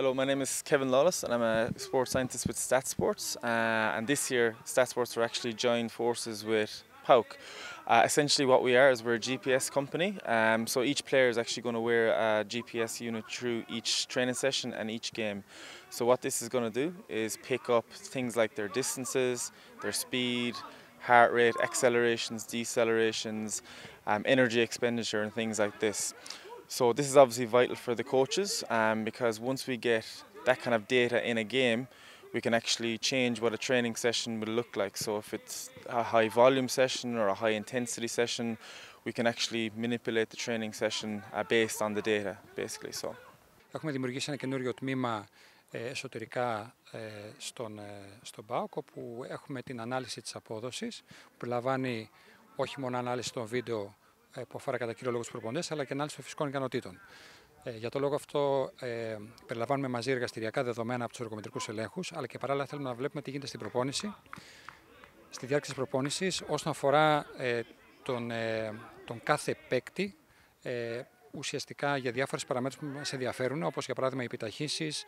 Hello, my name is Kevin Lawless and I'm a sports scientist with StatSports. And this year, StatSports are actually joined forces with PAOK. Essentially what we are is we're a GPS company. So each player is actually going to wear a GPS unit through each training session and each game. So what this is going to do is pick up things like their distances, their speed, heart rate, accelerations, decelerations, energy expenditure and things like this. So this is obviously vital for the coaches because once we get that kind of data in a game, we can actually change what a training session will look like. So if it's a high volume session or a high intensity session, we can actually manipulate the training session based on the data, basically. So. Έχουμε δημιουργήσει ένα καινούριο τμήμα εσωτερικά στον ΠΑΟΚ, όπου έχουμε την ανάλυση της απόδοσης, που περιλαμβάνει όχι μόνο ανάλυση των βίντεο που αφορά κατά κύριο λόγο τους προπονητές, αλλά και ανάλυση των φυσικών ικανοτήτων. Για τον λόγο αυτό, περιλαμβάνουμε μαζί εργαστηριακά δεδομένα από τους εργομετρικούς ελέγχους, αλλά και παράλληλα θέλουμε να βλέπουμε τι γίνεται στην προπόνηση, στη διάρκεια της προπόνησης, όσον αφορά τον κάθε παίκτη, ουσιαστικά για διάφορες παραμέτρους που μας ενδιαφέρουν, όπως για παράδειγμα οι επιταχύσεις,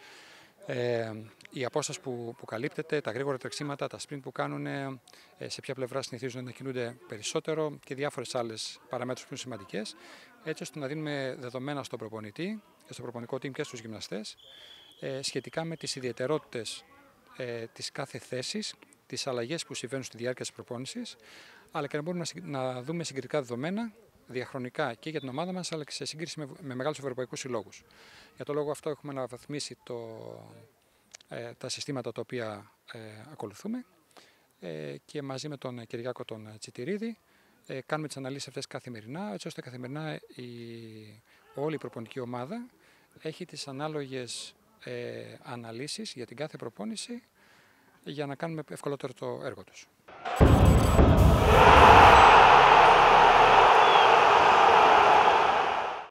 η απόσταση που καλύπτεται, τα γρήγορα τρεξίματα, τα sprint που κάνουν, σε ποια πλευρά συνηθίζουν να κινούνται περισσότερο και διάφορες άλλες παραμέτρους που είναι σημαντικές, έτσι ώστε να δίνουμε δεδομένα στον προπονητή και στο προπονητικό team και στους γυμναστές σχετικά με τις ιδιαιτερότητες της κάθε θέσης, τις αλλαγές που συμβαίνουν στη διάρκεια της προπόνησης, αλλά και να μπορούμε να δούμε συγκριτικά δεδομένα διαχρονικά και για την ομάδα μας, αλλά και σε σύγκριση με μεγάλους ευρωπαϊκούς συλλόγους. Για τον λόγο αυτό έχουμε αναβαθμίσει τα συστήματα τα οποία ακολουθούμε και μαζί με τον Κυριάκο τον Τσιτηρίδη κάνουμε τις αναλύσεις αυτές καθημερινά, έτσι ώστε καθημερινά όλη η προπονητική ομάδα έχει τις ανάλογες αναλύσεις για την κάθε προπόνηση για να κάνουμε ευκολότερο το έργο τους.